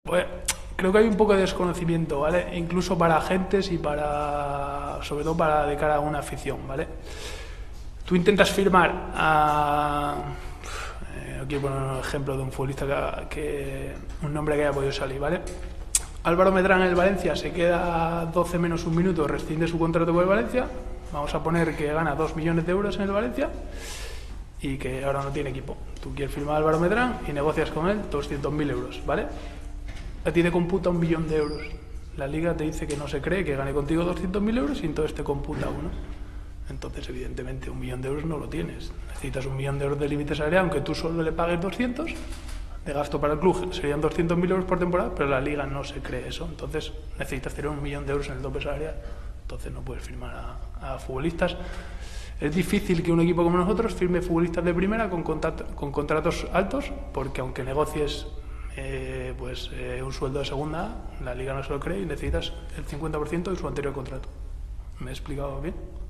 Pues creo que hay un poco de desconocimiento, ¿vale? Incluso para agentes y sobre todo de cara a una afición, ¿vale? Tú intentas firmar no quiero poner un ejemplo de un futbolista un nombre que haya podido salir, ¿vale? Álvaro Medrán en el Valencia se queda 12 menos un minuto, rescinde su contrato con el Valencia. Vamos a poner que gana 2 millones de euros en el Valencia y que ahora no tiene equipo. Tú quieres firmar a Álvaro Medrán y negocias con él 200.000 euros, ¿vale? A ti te computa 1 millón de euros. La liga te dice que no se cree que gane contigo 200.000 euros y entonces te computa uno. Entonces, evidentemente, 1 millón de euros no lo tienes. Necesitas 1 millón de euros de límite salarial, aunque tú solo le pagues 200 de gasto para el club. Serían 200.000 euros por temporada, pero la liga no se cree eso. Entonces, necesitas tener 1 millón de euros en el tope salarial. Entonces, no puedes firmar a futbolistas. Es difícil que un equipo como nosotros firme futbolistas de primera con contratos altos, porque aunque negocies un sueldo de segunda A, la liga no se lo cree y necesitas el 50% de su anterior contrato. ¿Me he explicado bien?